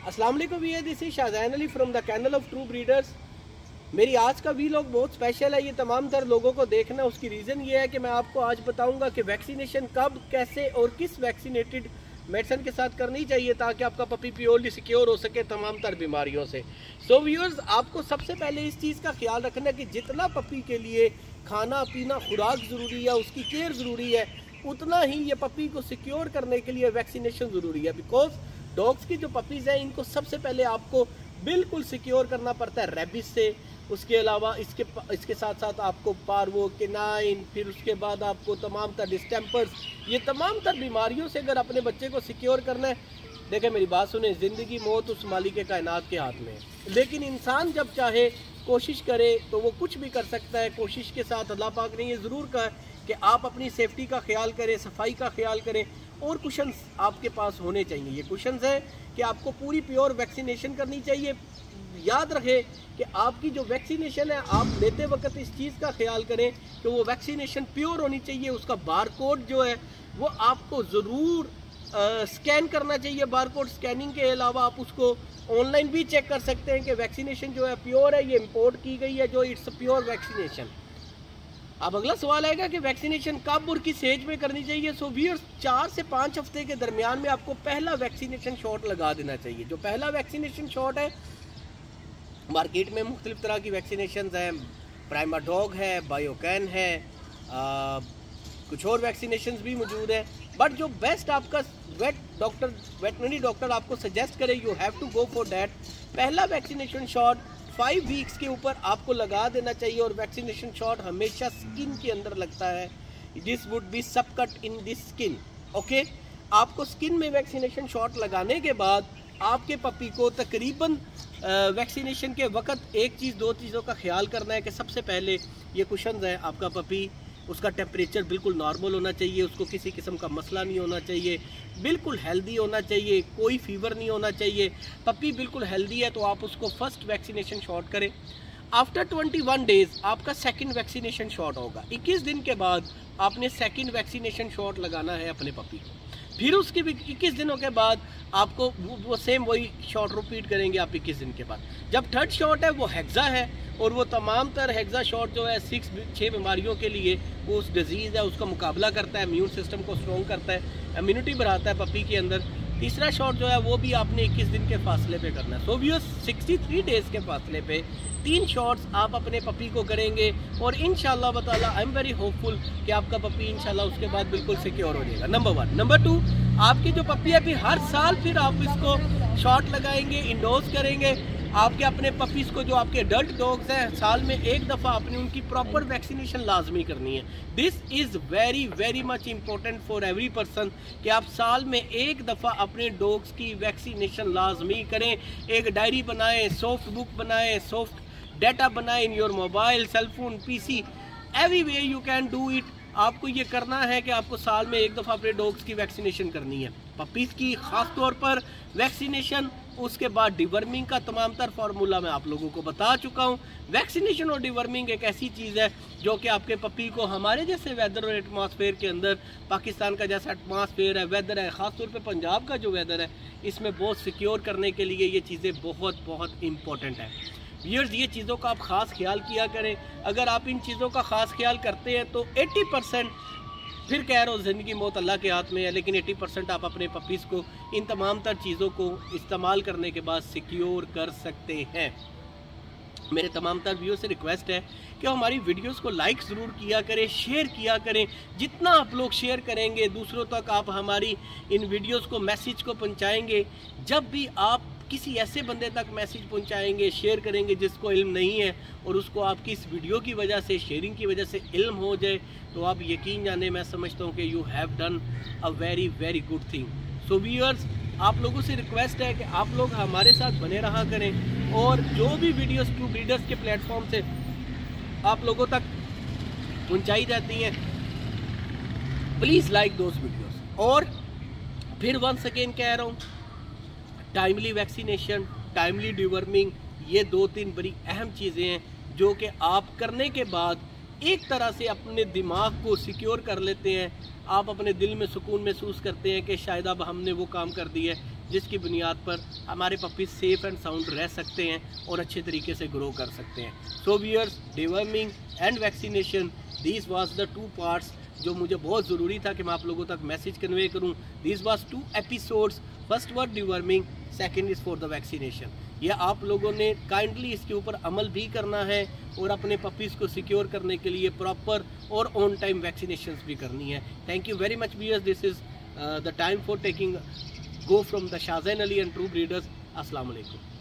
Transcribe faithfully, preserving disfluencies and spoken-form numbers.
अस्सलाम वालेकुम भैया, this is Shahjahan Ali from the kennel of true breeders. मेरी आज का वीलॉग बहुत स्पेशल है, ये तमाम तर लोगों को देखना। उसकी रीज़न ये है कि मैं आपको आज बताऊंगा कि वैक्सीनेशन कब, कैसे और किस वैक्सीनेटेड मेडिसिन के साथ करनी चाहिए ताकि आपका पपी प्योरली सिक्योर हो सके तमाम तर बीमारियों से। सो व्यूअर्स, आपको सबसे पहले इस चीज़ का ख्याल रखना है कि जितना पपी के लिए खाना पीना खुराक ज़रूरी है, उसकी केयर ज़रूरी है, उतना ही ये पपी को सिक्योर करने के लिए वैक्सीनेशन ज़रूरी है। बिकॉज डॉग्स की जो पपीज़ हैं इनको सबसे पहले आपको बिल्कुल सिक्योर करना पड़ता है रेबिस से। उसके अलावा इसके इसके साथ साथ आपको पार्वो, केनाइन, फिर उसके बाद आपको तमाम तर डिस्टेम्पर्स, ये तमाम तर बीमारियों से अगर अपने बच्चे को सिक्योर करना है, देखें मेरी बात सुने, ज़िंदगी मौत उस मालिक कायनात के हाथ में है। लेकिन इंसान जब चाहे कोशिश करे तो वो कुछ भी कर सकता है। कोशिश के साथ अल्लाह पाक ने ये ज़रूर कहा कि आप अपनी सेफ्टी का ख्याल करें, सफाई का ख्याल करें और कुशन्स आपके पास होने चाहिए। ये कुशन्स हैं कि आपको पूरी प्योर वैक्सीनेशन करनी चाहिए। याद रखें कि आपकी जो वैक्सीनेशन है, आप लेते वक्त इस चीज़ का ख्याल करें कि वो वैक्सीनेशन प्योर होनी चाहिए। उसका बारकोड जो है वो आपको ज़रूर स्कैन करना चाहिए। बारकोड स्कैनिंग के अलावा आप उसको ऑनलाइन भी चेक कर सकते हैं कि वैक्सीनेशन जो है प्योर है, ये इम्पोर्ट की गई है, जो इट्स प्योर वैक्सीनेशन। अब अगला सवाल आएगा कि वैक्सीनेशन कब और किस एज में करनी चाहिए। सो व्यूअर्स, चार से पाँच हफ्ते के दरमियान में आपको पहला वैक्सीनेशन शॉट लगा देना चाहिए। जो पहला वैक्सीनेशन शॉट है, मार्केट में मुख्तलिफ तरह की वैक्सीनेशन हैं, प्राइमाडॉग है, बायोकैन है, आ, कुछ और वैक्सीनेशन भी मौजूद है। बट जो बेस्ट आपका वेट डॉक्टर वेटनरी डॉक्टर आपको सजेस्ट करे, you have to go for that. पहला वैक्सीनेशन शॉट फाइव वीक्स के ऊपर आपको लगा देना चाहिए और वैक्सीनेशन शॉट हमेशा स्किन के अंदर लगता है। This would be subcut in this skin. Okay, आपको स्किन में वैक्सीनेशन शॉट लगाने के बाद आपके पपी को तकरीबन वैक्सीनेशन के वक्त एक चीज़ दो चीज़ों का ख्याल करना है कि सबसे पहले ये कुशन्स है, आपका पपी उसका टेम्परेचर बिल्कुल नॉर्मल होना चाहिए, उसको किसी किस्म का मसला नहीं होना चाहिए, बिल्कुल हेल्दी होना चाहिए, कोई फीवर नहीं होना चाहिए। पपी बिल्कुल हेल्दी है तो आप उसको फर्स्ट वैक्सीनेशन शॉट करें। आफ्टर ट्वेंटी वन डेज़ आपका सेकंड वैक्सीनेशन शॉट होगा। इक्कीस दिन के बाद आपने सेकंड वैक्सीनेशन शॉट लगाना है अपने पपी को। फिर उसके इक्कीस दिनों के बाद आपको वो सेम वही शॉट रिपीट करेंगे आप इक्कीस दिन के बाद। जब थर्ड शॉट है वो हेक्सा है और वो तमाम तर हेक्सा शॉट जो है सिक्स छः बीमारियों के लिए वो उस डिजीज़ है उसका मुकाबला करता है, इम्यून सिस्टम को स्ट्रॉन्ग करता है, इम्यूनिटी बढ़ाता है पपी के अंदर। तीसरा शॉट जो है वो भी आपने इक्कीस दिन के फासले पे करना है। So viewers, sixty three days के फासले पे तीन शॉट्स आप अपने पपी को करेंगे और इंशाल्लाह ताला आई एम वेरी होपफुल कि आपका पपी इंशाल्लाह उसके बाद बिल्कुल सिक्योर हो जाएगा। Number one. नंबर टू, आपकी जो पपी है फिर हर साल फिर आप इसको शॉट लगाएंगे, इंडोज करेंगे। आपके अपने पपीज़ को, जो आपके अडल्ट डॉग्स हैं, साल में एक दफ़ा आपने उनकी प्रॉपर वैक्सीनेशन लाजमी करनी है। This is very very much important for every person कि आप साल में एक दफ़ा अपने डॉग्स की वैक्सीनेशन लाजमी करें। एक डायरी बनाएं, सॉफ्ट बुक बनाएं, सॉफ्ट डाटा बनाएं in your mobile, cellphone, PC, every way you can do it. आपको ये करना है कि आपको साल में एक दफ़ा अपने डॉग्स की वैक्सीनेशन करनी है, पपीज़ की ख़ास तौर पर वैक्सीनेशन। उसके बाद डिवर्मिंग का तमाम तर फार्मूला मैं आप लोगों को बता चुका हूँ। वैक्सीनेशन और डिवर्मिंग एक ऐसी चीज़ है जो कि आपके पपी को हमारे जैसे वेदर और एटमॉस्फेयर के अंदर, पाकिस्तान का जैसा एटमॉस्फेयर है, वेदर है, ख़ास तौर पे पंजाब का जो वेदर है, इसमें बहुत सिक्योर करने के लिए ये चीज़ें बहुत बहुत इम्पोर्टेंट है। व्यूअर्स, ये चीज़ों का आप ख़ास ख्याल किया करें। अगर आप इन चीज़ों का ख़ास ख्याल करते हैं तो अस्सी परसेंट, फिर कह रहा हूँ ज़िंदगी मौत अल्लाह के हाथ में है, लेकिन अस्सी परसेंट आप अपने पपीज़ को इन तमाम तर चीज़ों को इस्तेमाल करने के बाद सिक्योर कर सकते हैं। मेरे तमाम तर व्यूअर्स से रिक्वेस्ट है कि हमारी वीडियोस को लाइक ज़रूर किया करें, शेयर किया करें। जितना आप लोग शेयर करेंगे दूसरों तक आप हमारी इन वीडियोस को, मैसेज को पहुंचाएंगे। जब भी आप किसी ऐसे बंदे तक मैसेज पहुंचाएंगे, शेयर करेंगे जिसको इल्म नहीं है और उसको आपकी इस वीडियो की वजह से, शेयरिंग की वजह से इल्म हो जाए, तो आप यकीन जाने, मैं समझता हूँ कि you have done a very very good thing. So viewers, आप लोगों से रिक्वेस्ट है कि आप लोग हमारे साथ बने रहा करें और जो भी वीडियोस ट्रू ब्रीडर्स के प्लेटफॉर्म से आप लोगों तक पहुंचाई जाती हैं, प्लीज़ लाइक दोज वीडियोस। और फिर वंस अगेन कह रहा हूँ, टाइमली वैक्सीनेशन, टाइमली डिवर्मिंग, ये दो तीन बड़ी अहम चीज़ें हैं जो कि आप करने के बाद एक तरह से अपने दिमाग को सिक्योर कर लेते हैं। आप अपने दिल में सुकून महसूस करते हैं कि शायद अब हमने वो काम कर दिया है जिसकी बुनियाद पर हमारे पपीज सेफ एंड साउंड रह सकते हैं और अच्छे तरीके से ग्रो कर सकते हैं। So viewers, deworming and vaccination, this was the two parts जो मुझे बहुत ज़रूरी था कि मैं आप लोगों तक मैसेज कन्वे करूं। This was two episodes, first were deworming, second is for the vaccination. ये आप लोगों ने काइंडली इसके ऊपर अमल भी करना है और अपने पपीज़ को सिक्योर करने के लिए प्रॉपर और ऑन टाइम वैक्सीनेशंस भी करनी है। Thank you very much viewers, this is the time for taking go from the Shahzain Ali and true breeders. अस्सलाम वालेकुम।